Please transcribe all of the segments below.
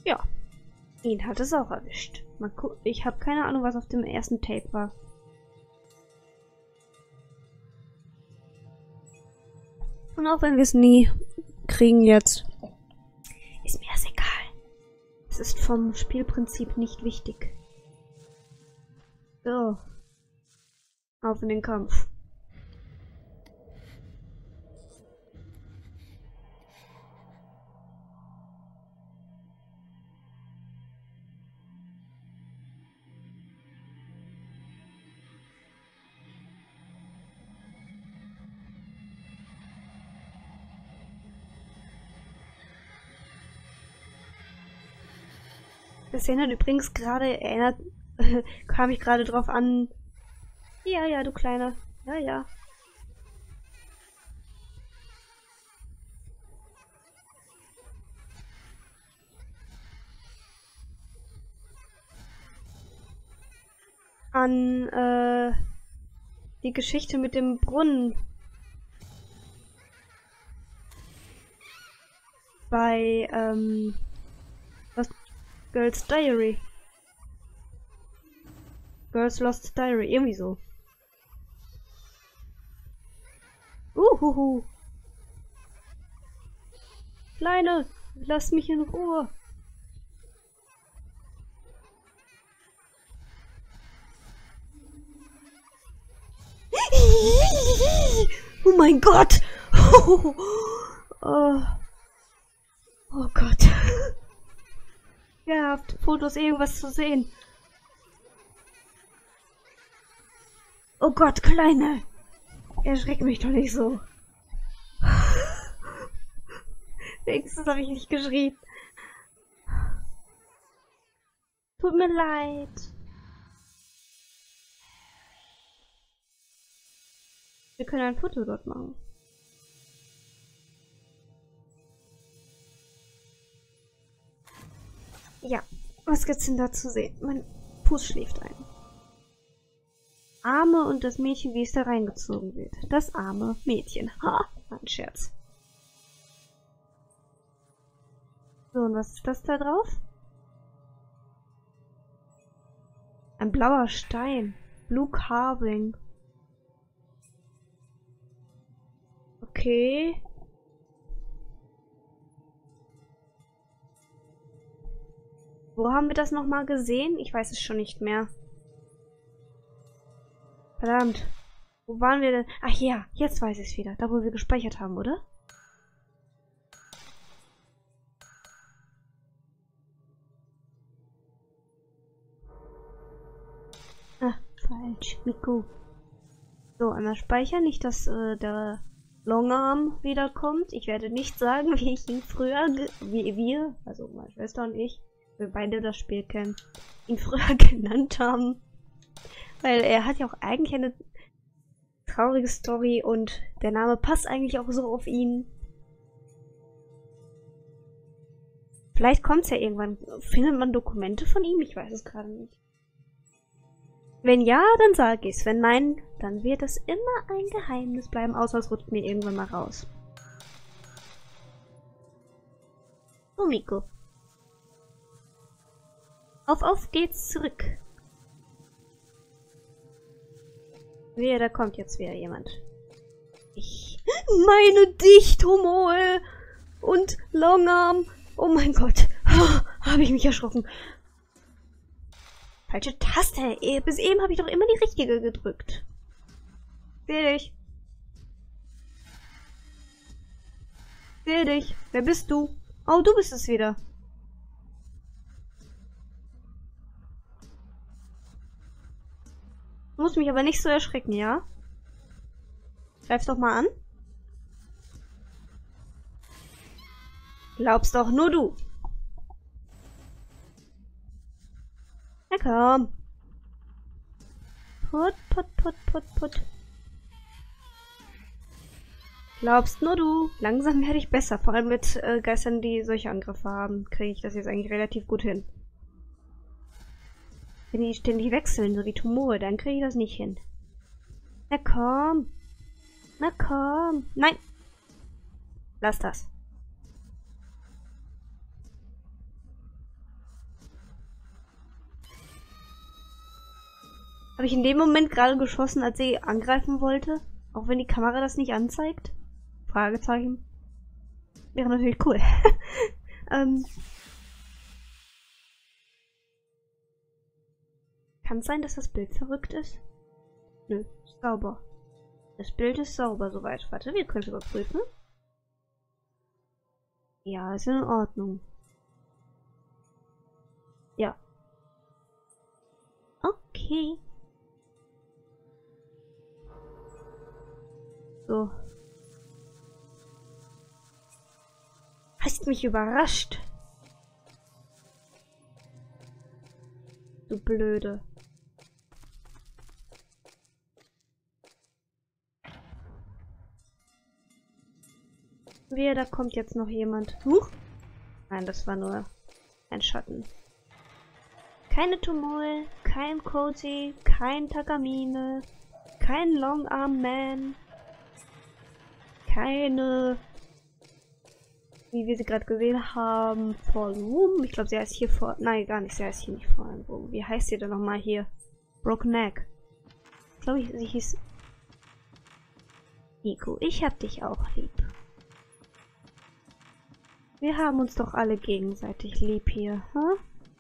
Ja, ihn hat es auch erwischt. Ich habe keine Ahnung, was auf dem ersten Tape war. Und auch wenn wir es nie kriegen jetzt, ist mir das egal. Es ist vom Spielprinzip nicht wichtig. So. Auf in den Kampf. Das erinnert übrigens kam ich gerade drauf an. Ja, ja, du Kleiner. Ja, ja. An, die Geschichte mit dem Brunnen. Bei, was? Girls Diary. Girls Lost Diary, irgendwie so. Uhuhu. Kleine, lass mich in Ruhe. Oh mein Gott. Oh, oh Gott. Ja, auf Fotos irgendwas zu sehen. Oh Gott, Kleine. Erschreck mich doch nicht so. Wenigstens habe ich nicht geschrien. Tut mir leid. Wir können ein Foto dort machen. Ja, was gibt's denn da zu sehen? Mein Fuß schläft ein. Arme und das Mädchen, wie es da reingezogen wird. Das arme Mädchen. Ha, ein Scherz. So, und was ist das da drauf? Ein blauer Stein. Blue Carving. Okay. Wo haben wir das nochmal gesehen? Ich weiß es schon nicht mehr. Verdammt. Wo waren wir denn? Ach ja, jetzt weiß ich es wieder. Da, wo wir gespeichert haben, oder? Ah, falsch. Miku. So, einmal speichern. Nicht, dass der Longarm wiederkommt. Ich werde nicht sagen, wie ich ihn früher, wie wir, also meine Schwester und ich, wir beide das Spiel kennen, ihn früher genannt haben. Weil er hat ja auch eigentlich eine traurige Story und der Name passt eigentlich auch so auf ihn. Vielleicht kommt es ja irgendwann. Findet man Dokumente von ihm? Ich weiß es gerade nicht. Wenn ja, dann sag ich's. Wenn nein, dann wird es immer ein Geheimnis bleiben, außer es rutscht mir irgendwann mal raus. So, Miko. Auf geht's zurück. Wehe, da kommt jetzt wieder jemand. Ich meine dich, Tomoe und Longarm. Oh mein Gott. Habe ich mich erschrocken. Falsche Taste. Bis eben habe ich doch immer die richtige gedrückt. Seh dich. Seh dich. Wer bist du? Oh, du bist es wieder. Du musst mich aber nicht so erschrecken, ja? Greif's doch mal an. Glaubst doch nur du. Na komm. Put, put, put, put, put. Glaubst nur du. Langsam werde ich besser. Vor allem mit Geistern, die solche Angriffe haben, kriege ich das jetzt eigentlich relativ gut hin. Wenn die ständig wechseln, so wie Tumore, dann kriege ich das nicht hin. Na komm. Na komm. Nein. Lass das. Habe ich in dem Moment gerade geschossen, als sie angreifen wollte? Auch wenn die Kamera das nicht anzeigt? Fragezeichen. Wäre natürlich cool. Kann es sein, dass das Bild verrückt ist? Nö, ist sauber. Das Bild ist sauber soweit. Warte, wir können es überprüfen. Ja, ist in Ordnung. Ja. Okay. So. Hast mich überrascht. Du Blöde. Wehe, da kommt jetzt noch jemand. Huch. Nein, das war nur ein Schatten. Keine Tumul, kein Cozy, kein Takamine, kein Longarm Man, keine, wie wir sie gerade gesehen haben, Fallen Room. Ich glaube, sie heißt hier nein, gar nicht, sie heißt hier nicht Fallen Room. Wie heißt sie denn nochmal hier? Broken Neck. Ich glaube, sie hieß Nico. Ich hab dich auch lieb. Wir haben uns doch alle gegenseitig lieb hier, hm?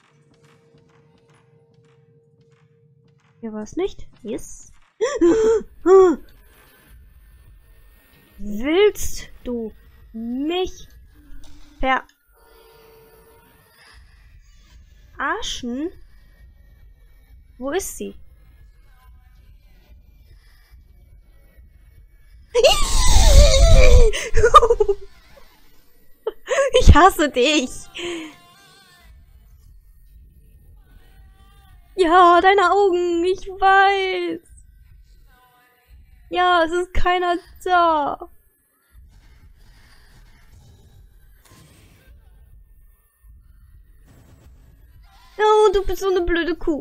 Hier war es nicht? Yes. Willst du mich verarschen? Wo ist sie? Ich hasse dich. Ja, deine Augen, ich weiß. Ja, es ist keiner da. Oh, du bist so eine blöde Kuh.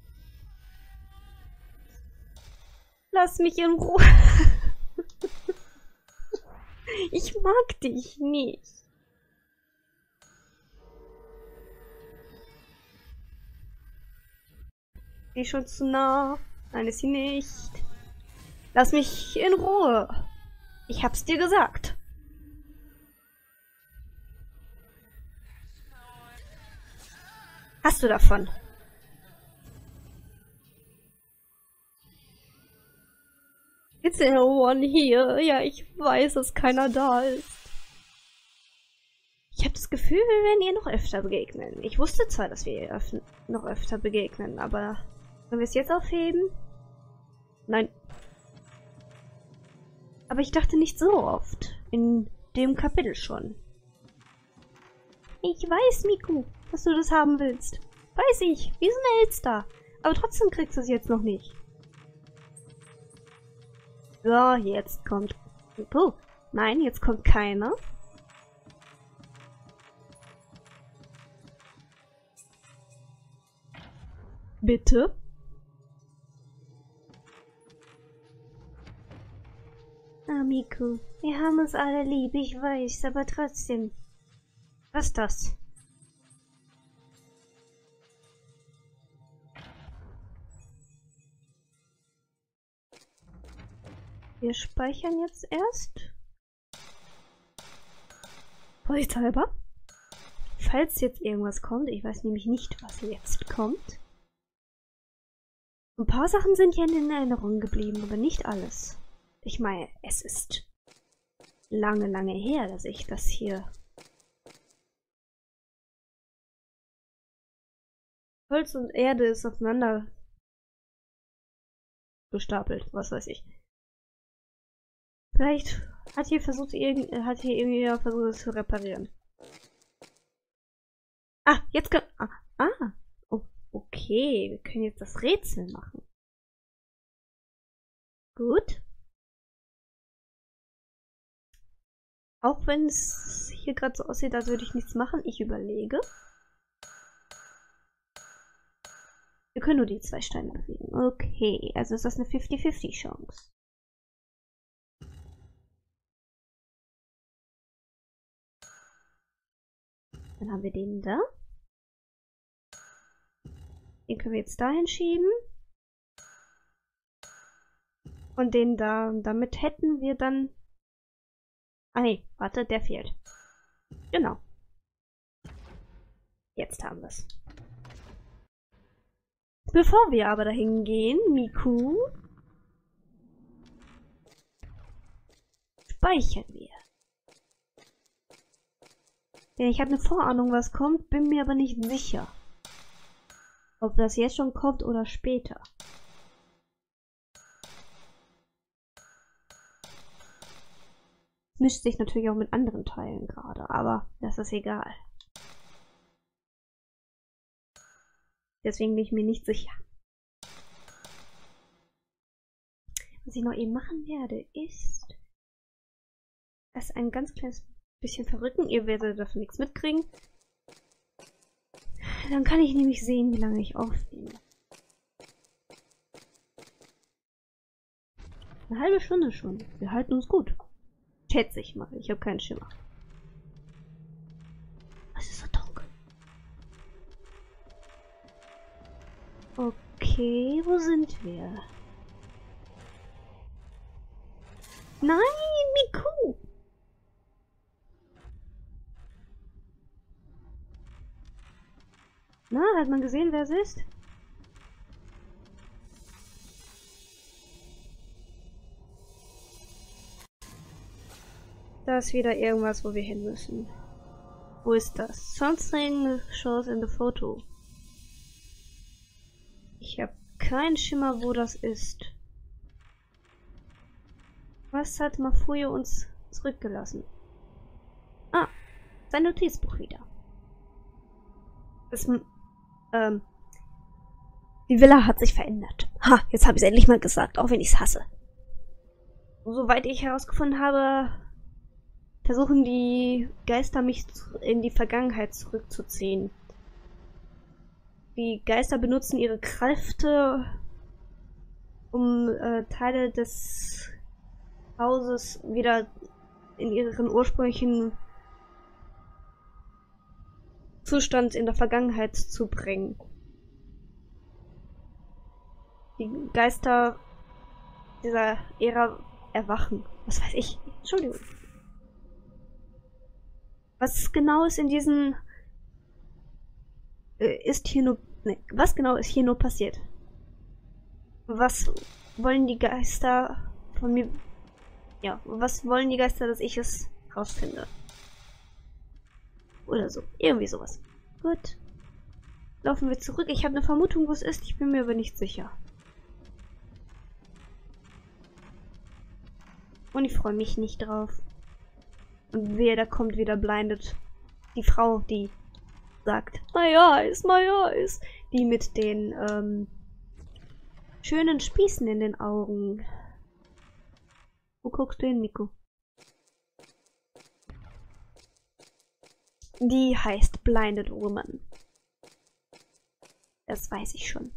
Lass mich in Ruhe. Ich mag dich nicht. Die ist schon zu nah. Nein, ist sie nicht. Lass mich in Ruhe. Ich hab's dir gesagt. Hast du davon? It's no one here. Ja, ich weiß, dass keiner da ist. Ich habe das Gefühl, wir werden ihr noch öfter begegnen. Ich wusste zwar, dass wir ihr noch öfter begegnen, aber sollen wir es jetzt aufheben? Nein. Aber ich dachte nicht so oft. In dem Kapitel schon. Ich weiß, Miku, dass du das haben willst. Weiß ich, wir sind Elster. Aber trotzdem kriegst du es jetzt noch nicht. So, jetzt kommt... Oh, nein, jetzt kommt keiner. Bitte? Ah, Miku, wir haben uns alle lieb, ich weiß, aber trotzdem. Was ist das? Wir speichern jetzt erst. Vorsichtshalber. Falls jetzt irgendwas kommt, ich weiß nämlich nicht, was jetzt kommt. Ein paar Sachen sind ja in Erinnerung geblieben, aber nicht alles. Ich meine, es ist lange, lange her, dass ich das hier... Holz und Erde ist aufeinander gestapelt, was weiß ich. Vielleicht hat hier irgendwie versucht, es zu reparieren. Ah, jetzt kann... Oh, okay, wir können jetzt das Rätsel machen. Gut. Auch wenn es hier gerade so aussieht, als würde ich nichts machen, ich überlege. Wir können nur die 2 Steine bewegen. Okay, also ist das eine 50-50 Chance. Dann haben wir den da. Den können wir jetzt dahin schieben. Und den da. Und damit hätten wir dann... Ah nee, warte, der fehlt. Genau. Jetzt haben wir es. Bevor wir aber dahin gehen, Miku, speichern wir. Denn ich habe eine Vorahnung, was kommt, bin mir aber nicht sicher. Ob das jetzt schon kommt oder später. Mischt sich natürlich auch mit anderen Teilen gerade, aber das ist egal. Deswegen bin ich mir nicht sicher. Was ich noch eben machen werde, ist das ein ganz kleines bisschen verrücken. Ihr werdet davon nichts mitkriegen. Dann kann ich nämlich sehen, wie lange ich aufnehme. Eine halbe Stunde schon. Wir halten uns gut. Schätze ich mal. Ich habe keinen Schimmer. Es ist so dunkel. Okay, wo sind wir? Nein, Miku! Na, hat man gesehen, wer es ist? Da ist wieder irgendwas, wo wir hin müssen. Wo ist das? Something shows in the photo. Ich habe keinen Schimmer, wo das ist. Was hat Mafuyo uns zurückgelassen? Ah, sein Notizbuch wieder. Das, die Villa hat sich verändert. Ha, jetzt habe ich es endlich mal gesagt, auch wenn ich es hasse. Soweit ich herausgefunden habe, versuchen die Geister mich in die Vergangenheit zurückzuziehen. Die Geister benutzen ihre Kräfte, um Teile des Hauses wieder in ihren ursprünglichen Zustand in der Vergangenheit zu bringen. Die Geister dieser Ära erwachen. Was weiß ich. Entschuldigung. Was genau ist in diesen... ist hier nur... Ne, was genau ist hier nur passiert? Was wollen die Geister von mir... Ja, was wollen die Geister, dass ich es rausfinde? Oder so. Irgendwie sowas. Gut. Laufen wir zurück. Ich habe eine Vermutung, wo es ist. Ich bin mir aber nicht sicher. Und ich freue mich nicht drauf. Und wehe, da kommt wieder Blinded. Die Frau, die sagt, my eyes. Die mit den, schönen Spießen in den Augen. Wo guckst du hin, Miku? Die heißt Blinded Woman. Das weiß ich schon.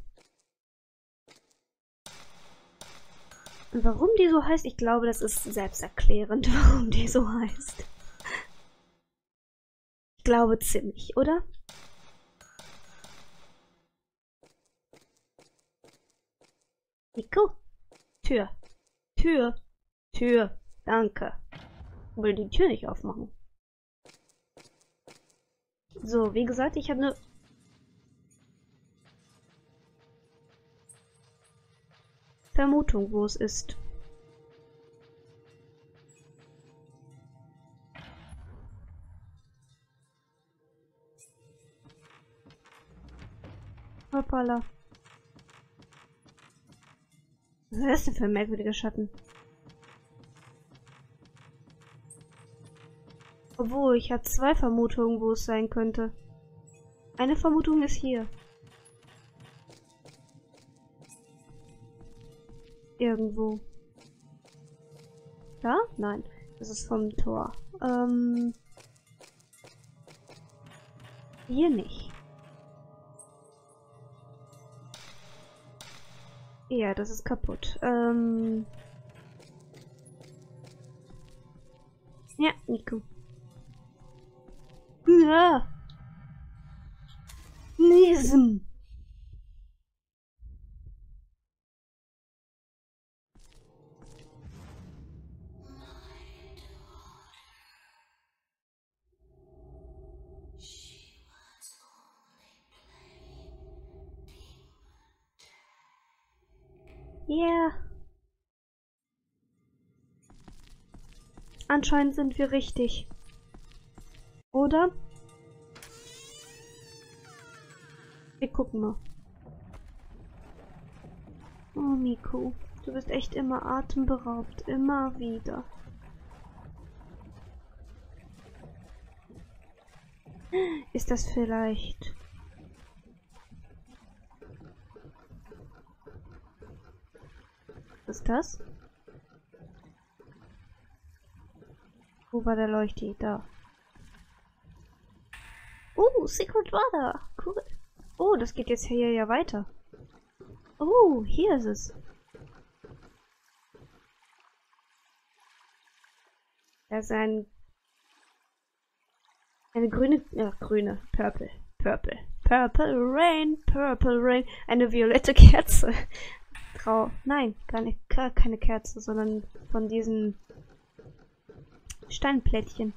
Und warum die so heißt, ich glaube, das ist selbsterklärend, warum die so heißt. Ich glaube ziemlich, oder? Nico? Tür. Tür. Tür. Danke. Ich will die Tür nicht aufmachen. So, wie gesagt, ich habe eine... Vermutung, wo es ist. Hoppala. Was ist das denn für ein merkwürdiger Schatten? Obwohl, ich habe zwei Vermutungen, wo es sein könnte. Eine Vermutung ist hier. Irgendwo. Da? Nein. Das ist vom Tor. Hier nicht. Ja, das ist kaputt. Ja, Nico. Ja. Nism. Yeah. Anscheinend sind wir richtig. Oder? Wir gucken mal. Oh, Miku. Du bist echt immer atemberaubt. Immer wieder. Ist das vielleicht... Was ist das? Wo war der Leuchti? Da. Oh, Secret Water. Cool. Oh, das geht jetzt hier ja weiter. Oh, hier ist es. Da ist eine grüne, Purple Rain. Eine violette Kerze. Nein, gar keine Kerze, sondern von diesen Steinplättchen.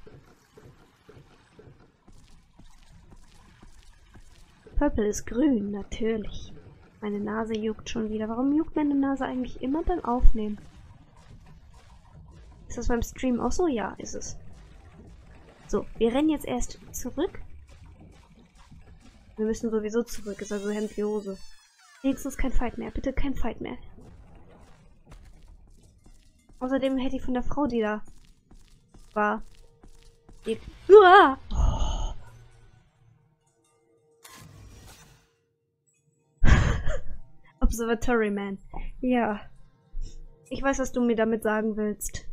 Purple ist grün, natürlich. Meine Nase juckt schon wieder. Warum juckt meine Nase eigentlich immer beim Aufnehmen? Ist das beim Stream auch so? Ja, ist es. So, wir rennen jetzt erst zurück. Wir müssen sowieso zurück, ist also Hemd wie Hose. Wenigstens kein Fight mehr, bitte kein Fight mehr. Außerdem hätte ich von der Frau, die da war. Uah! Oh. Observatory Man. Ja. Ich weiß, was du mir damit sagen willst.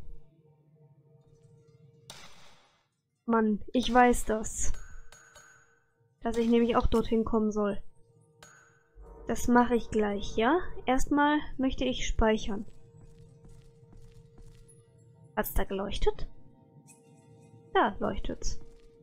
Mann, ich weiß das. Dass ich nämlich auch dorthin kommen soll. Das mache ich gleich, ja? Erstmal möchte ich speichern. Hat's da geleuchtet? Da leuchtet's.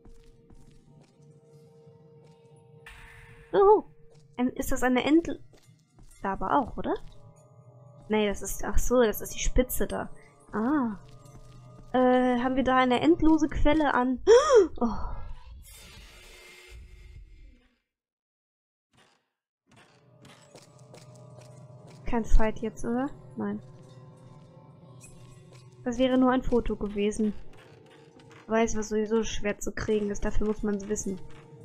Oh, ist das eine Da aber auch, oder? Nee, das ist... Ach so, das ist die Spitze da. Ah. Haben wir da eine endlose Quelle an... Oh. Kein Fight jetzt, oder? Nein. Das wäre nur ein Foto gewesen. Ich weiß, was sowieso schwer zu kriegen ist. Dafür muss man es wissen.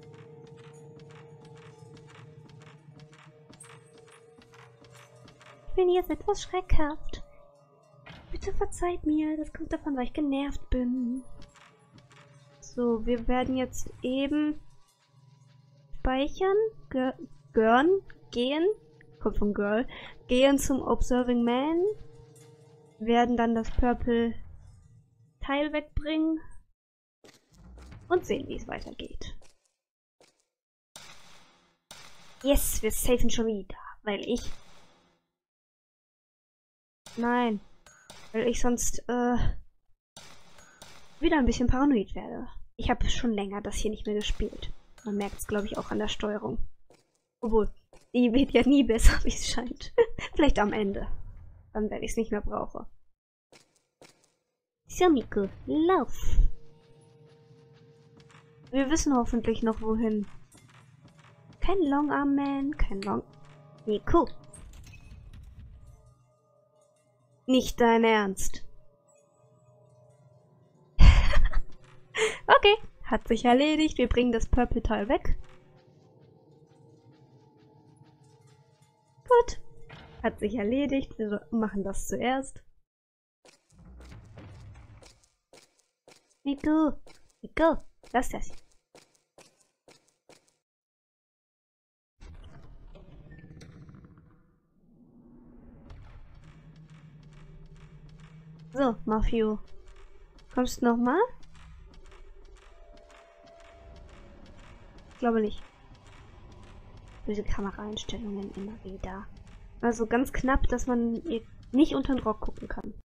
Ich bin jetzt etwas schreckhaft. Bitte verzeiht mir. Das kommt davon, weil ich genervt bin. So, wir werden jetzt eben speichern. Gehen. Kommt von Girl. Gehen zum Observing Man. Werden dann das Purple Teil wegbringen. Und sehen, wie es weitergeht. Yes, wir safen schon wieder. Weil ich... Nein. Weil ich sonst, wieder ein bisschen paranoid werde. Ich habe schon länger das hier nicht mehr gespielt. Man merkt es, glaube ich, auch an der Steuerung. Obwohl, die wird ja nie besser, wie es scheint. Vielleicht am Ende. Dann werde ich es nicht mehr brauchen. So, Miku, lauf! Wir wissen hoffentlich noch wohin. Kein Longarm Man, kein Miku! Nicht dein Ernst. Okay, hat sich erledigt. Wir bringen das Purple-Teil weg. Gut. Hat sich erledigt. Wir machen das zuerst. Miku, lass das. So, Mafio. Kommst du nochmal? Ich glaube nicht. Diese Kameraeinstellungen immer wieder. Also ganz knapp, dass man nicht unter den Rock gucken kann.